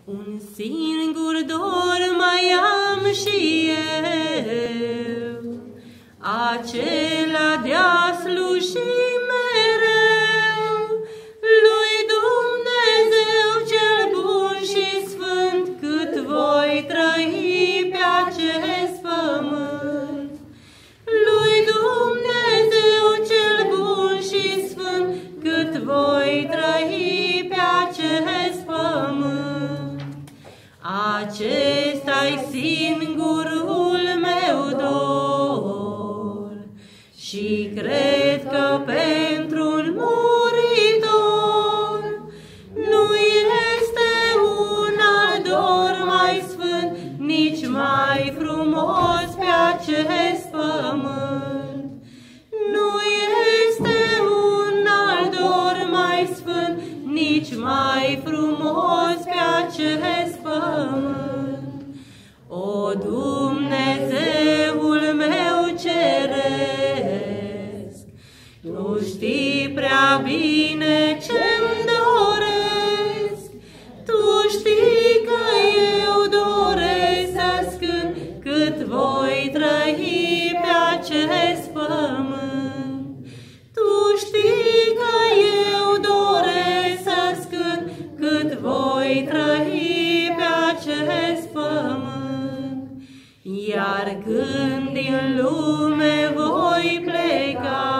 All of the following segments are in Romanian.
Un singur dor mai am și eu, acela de-a sluji mereu lui Dumnezeu cel bun și sfânt, cât voi trăi pe acest pământ. Lui Dumnezeu cel bun și sfânt, cât voi trăi pe acest pământ. Acesta-i singurul meu dor și cred că pentru un muritor nu este un alt dor mai sfânt, nici mai frumos pe acest pământ. Nu este un alt dor mai sfânt, nici mai frumos pe acest pământ. O, Dumnezeul meu ceresc, Tu știi prea bine ce-mi doresc, Tu știi că eu doresc să-ți cânt, cât voi trăi pe acest pământ. Tu știi că eu doresc să-ți cânt, cât voi trăi pe acest pământ. Iar când din lume voi pleca,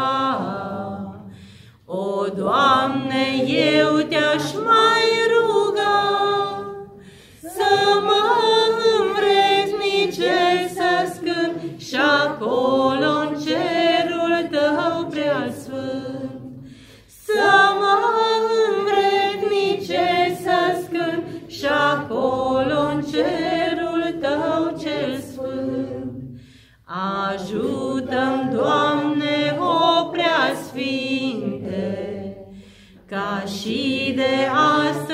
o, Doamne, eu Te-aș mai ruga să mă învrednicesc să-ți cânt și acolo-n cerul Tău preasfânt. Să mă învrednicesc să-ți cânt și acolo-n cerul Tău cel sfânt. Ajută-mi, Doamne, o preasfinte, ca și de azi